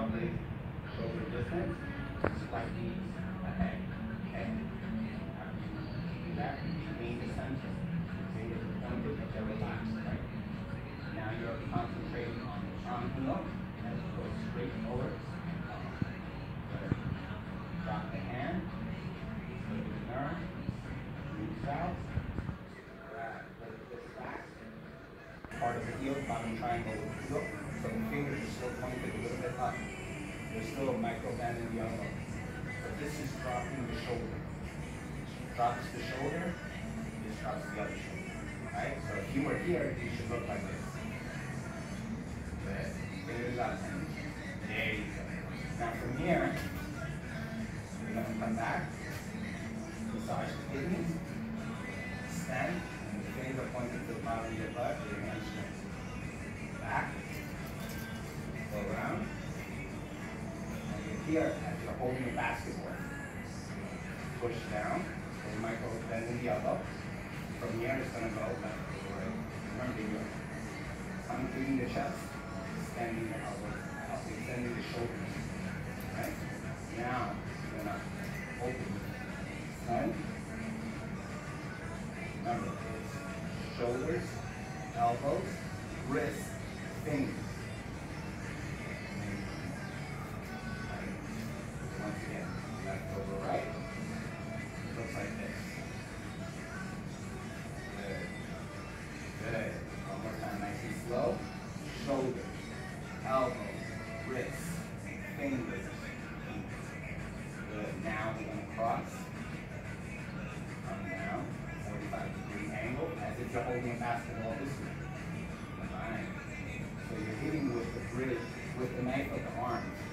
roughly shoulder distance, slightly ahead. Okay? After you do that, gain the center. Your fingers are pointed, but they're relaxed, right? Now you're concentrating on the arm heel as you go straight forward and up. Good. Drop the hand, go to the nerve, move south, grab, lift this back. Part of the heel, bottom triangle with the heel. So the fingers are still pointed a little bit up. There's still a micro bend in the elbow. But this is dropping the shoulder. Drops the shoulder, this drops the other shoulder. Right? So if you were here, you should look like this. Good. Fingers up and there you go. Now from here, you're going to come back, massage the kidneys, stand, and the fingers are pointed to the bottom of your butt, your hands straight. Back, go around, and you're here as you're holding a basketball. Push down, so you might go bend in the elbow. From here, it's going to go left to right. Remember, you're uncleaning the chest, extending the elbows, extending the shoulders. Right? Now, you're going to open, extend. Remember, it's shoulders, elbows, wrists, fingers. Once again, left over right. Looks like this. Good. Good. One more time, nice and slow. Shoulders, elbows, wrists, fingers. Good. Now we're going to cross. Come down. 45-degree angle, as if you're holding a basketball this way. Fine. So you're hitting with the bridge, with the knife of the arms.